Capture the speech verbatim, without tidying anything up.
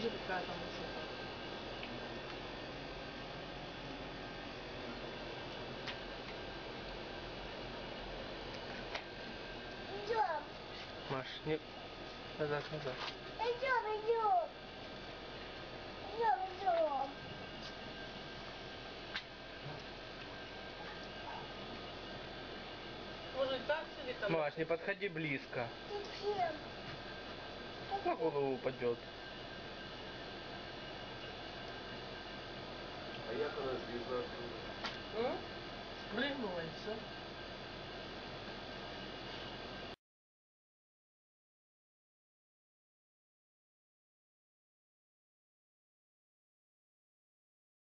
Покажи, какая там высота. Идем. Маш, не... Назад, назад. Идем, идем. Идем, идем. Может так или там? Маш, не подходи близко. Зачем? На голову упадет. А я когда злізу оттуда? М? Спрыгнула и все.